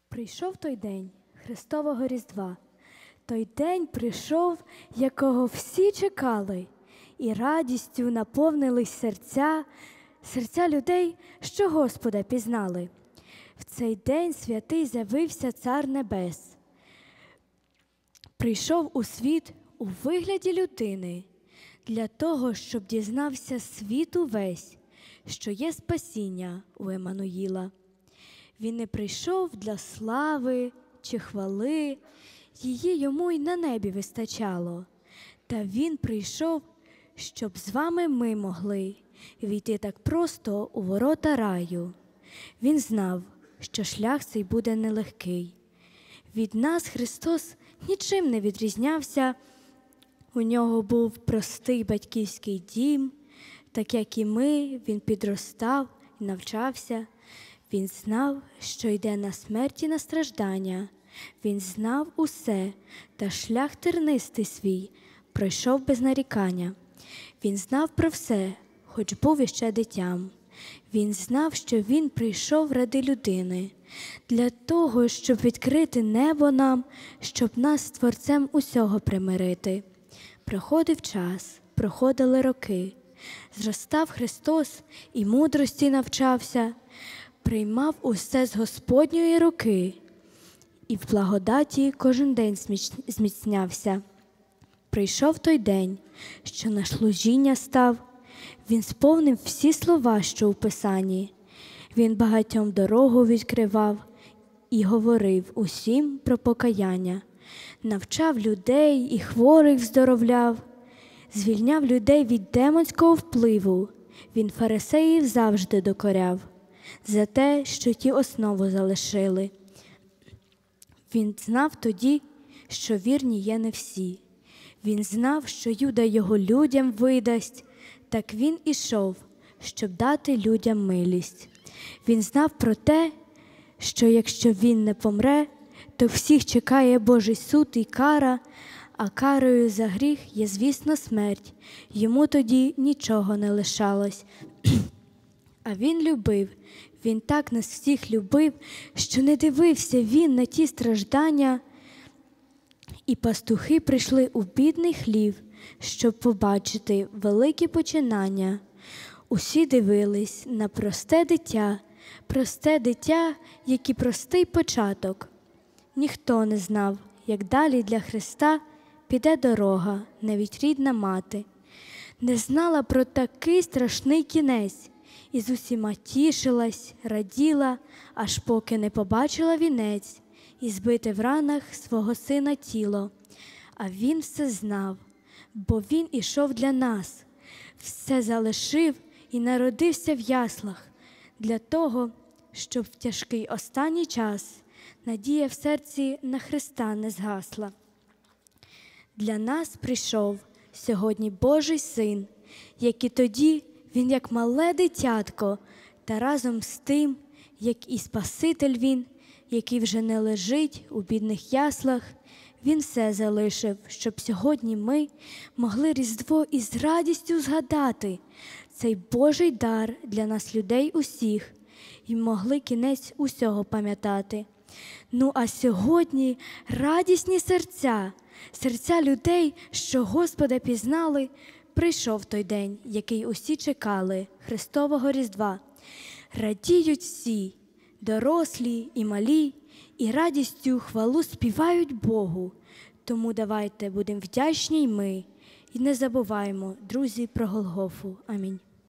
Прийшов той день Христового Різдва. Той день прийшов, якого всі чекали, і радістю наповнились серця людей, що Господа пізнали. В цей день святий з'явився Цар Небес. Прийшов у світ у вигляді людини, для того, щоб дізнався світ увесь, що є спасіння у Еммануїла. Він не прийшов для слави чи хвали, її йому й на небі вистачало. Та він прийшов, щоб з вами ми могли війти так просто у ворота раю. Він знав, що шлях цей буде нелегкий. Від нас Христос нічим не відрізнявся. У нього був простий батьківський дім, так як і ми, він підростав і навчався. Він знав, що йде на смерть і на страждання. Він знав усе, та шлях тернистий свій пройшов без нарікання. Він знав про все, хоч був іще дитям. Він знав, що він прийшов ради людини, для того, щоб відкрити небо нам, щоб нас з Творцем усього примирити. Проходив час, проходили роки. Зростав Христос і мудрості навчався, приймав усе з Господньої руки і в благодаті кожен день зміцнявся. Прийшов той день, що на служіння став. Він сповнив всі слова, що у Писанні. Він багатьом дорогу відкривав і говорив усім про покаяння. Навчав людей і хворих вздоровляв, звільняв людей від демонського впливу. Він фарисеїв завжди докоряв за те, що ті основу залишили. Він знав тоді, що вірні є не всі. Він знав, що Юда його людям видасть, так він ішов, щоб дати людям милість. Він знав про те, що якщо він не помре, то всіх чекає Божий суд і кара, а карою за гріх є, звісно, смерть. Йому тоді нічого не лишалось. А він любив, він так нас всіх любив, що не дивився він на ті страждання. І пастухи прийшли у бідний хлів, щоб побачити великі починання. Усі дивились на просте дитя, як і простий початок. Ніхто не знав, як далі для Христа піде дорога, навіть рідна мати. Не знала про такий страшний кінець, і з усіма тішилась, раділа, аж поки не побачила вінець і збите в ранах свого сина тіло. А він все знав, бо він ішов для нас, все залишив і народився в яслах, для того, щоб в тяжкий останній час надія в серці на Христа не згасла. Для нас прийшов сьогодні Божий Син, як і тоді він як мале дитятко, та разом з тим, як і Спаситель він, який вже не лежить у бідних яслах, він все залишив, щоб сьогодні ми могли Різдво із радістю згадати, цей Божий дар для нас людей усіх, і могли кінець усього пам'ятати. Ну а сьогодні радісні серця людей, що Господа пізнали, прийшов той день, який усі чекали, Христового Різдва. Радіють всі, дорослі і малі, і радістю хвалу співають Богу. Тому давайте будемо вдячні й ми, і не забуваємо, друзі, про Голгофу. Амінь.